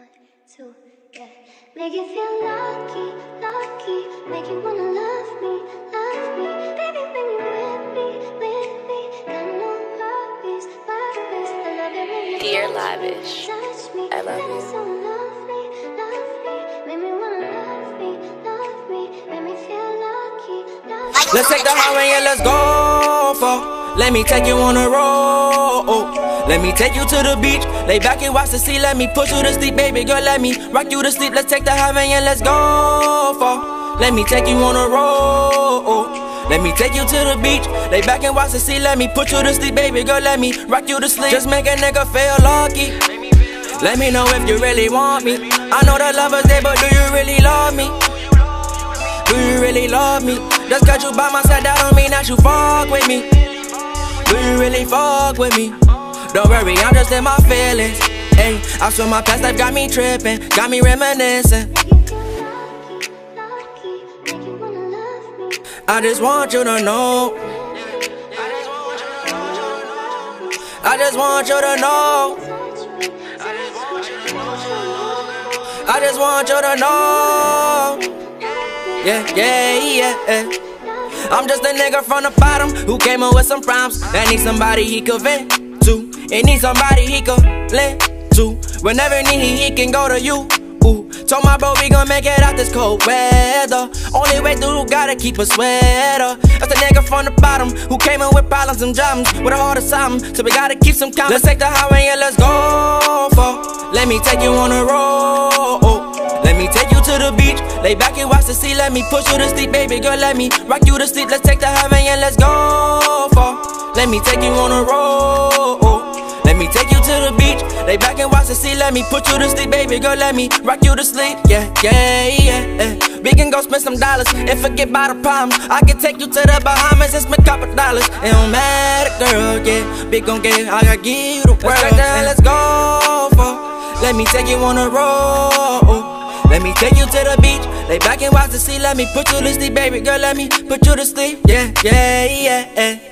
1, 2, yeah. Make you feel lucky, lucky. Make you wanna love me, baby. When you with me, got no worries, worries. I love it when you Dear Lavish, touch me. I love That you. is so lovely, lovely. Make me wanna love me. Make me feel lucky, lucky. Let's take the highway and let's go for. Let me take you on a roll. Let me take you to the beach. Lay back and watch the sea. Let me put you to sleep, baby girl. Let me rock you to sleep. Let's take the highway and let's go for. Let me take you on a roll. Let me take you to the beach. Lay back and watch the sea. Let me put you to sleep, baby girl. Let me rock you to sleep. Just make a nigga feel lucky. Let me know if you really want me. I know the lovers there, but do you really love me? Do you really love me? Just cause you by my side, that don't mean that you fuck with me. Do you really fuck with me? Don't worry, I'm just in my feelings. Ayy, I swear my past life got me tripping, got me reminiscing. I just want you to know. I just want you to know. I just want you to know. Yeah. I'm just a nigga from the bottom who came up with some problems. That need somebody he could vent to. It needs somebody he could lend to. Whenever need he can go to you. Ooh, told my bro we gon' make it out this cold weather. Only way through, gotta keep a sweater. That's a nigga from the bottom who came in with problems and problems with a heart of something. So we gotta keep some calm. Let's take the highway and let's go for. Let me take you on a roll. Let me take you to the beach. Lay back and watch the sea. Let me push you to sleep, baby girl. Let me rock you to sleep. Let's take the highway and let's go for. Let me take you on a roll. Let me take you to the beach. Lay back and watch the sea. Let me put you to sleep, baby girl. Let me rock you to sleep. Yeah. We can go spend some dollars and forget about the problems. I can take you to the Bahamas and spend $2. It don't matter, girl. Yeah, we gon' get. I gotta give you the world. Let's go for. Let me take you on a roll. Let me take you to the beach. Lay back and watch the sea. Let me put you to sleep, baby girl. Let me put you to sleep. Yeah.